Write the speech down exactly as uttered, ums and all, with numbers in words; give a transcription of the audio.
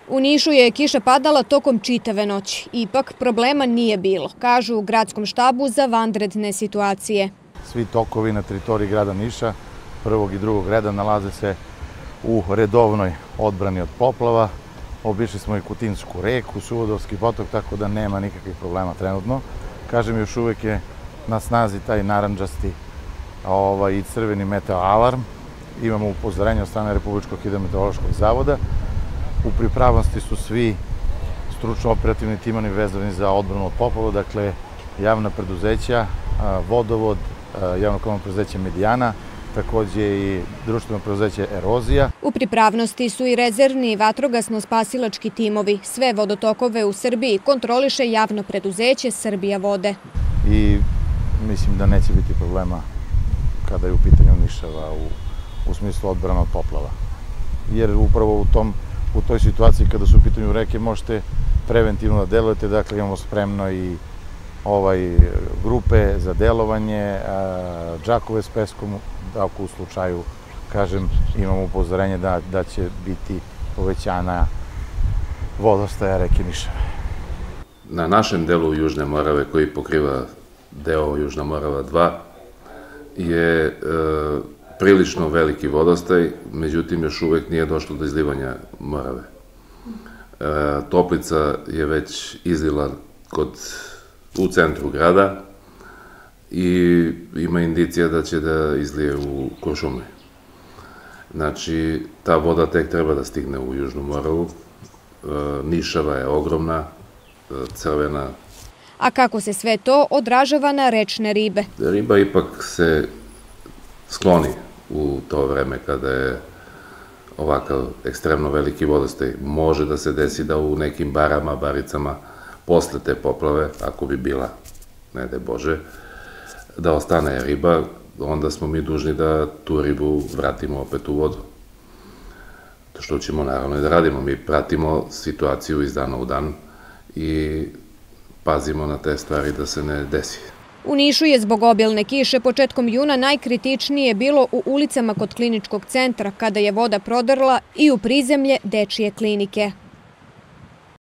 U Nišu je kiša padala tokom čitave noći. Ipak problema nije bilo, kažu u gradskom štabu za vanredne situacije. Svi tokovi na teritoriji grada Niša, prvog i drugog reda, nalaze se u redovnoj odbrani od poplava. Obišli smo i Kutinsku reku, Suvodolski potok, tako da nema nikakvih problema trenutno. Kažem, još uvek je na snazi taj narandžasti i crveni meteo alarm. Imamo upozorenje od strane Republičkog hidrometeorološkog zavoda. U pripravnosti su svi stručno-operativni timovi vezani za odbranu od poplava, dakle javna preduzeća, vodovod, javno komunalno preduzeće Medijana, takođe i društveno preduzeće Erozija. U pripravnosti su i rezervni vatrogasno-spasilački timovi. Sve vodotokove u Srbiji kontroliše javno preduzeće Srbija vode. I mislim da neće biti problema kada je u pitanju Nišava u, u smislu odbrana od poplava. Jer upravo u, tom, u toj situaciji kada su u pitanju reke možete preventivno da delujete, dakle imamo spremno i ovaj, grupe za delovanje, džakove s peskom, ako u slučaju, kažem, imamo upozorenje da, da će biti povećana vodostaja reke Nišave. Na našem delu Južne Morave, koji pokriva deo Južna Morava dva, je e, prilično veliki vodostaj, međutim još uvek nije došlo do izlivanja Morave. E, Toplica je već izlila kod, u centru grada i ima indicija da će da izlije u Kuršumliji. Znači, ta voda tek treba da stigne u Južnu Moravu. E, Nišava je ogromna, crvena. A kako se sve to odražava na rečne ribe? Riba ipak se skloni u to vreme kada je ovakav ekstremno veliki vodostaj. Može da se desi da u nekim barama, baricama, posle te poplave, ako bi bila, ne daj Bože, da ostane riba, onda smo mi dužni da tu ribu vratimo opet u vodu. To što ćemo naravno i da radimo. Mi pratimo situaciju iz dana u dan i pazimo na te stvari da se ne desi. U Nišu je zbog obilne kiše početkom juna najkritičnije bilo u ulicama kod kliničkog centra, kada je voda prodrla i u prizemlje dečije klinike.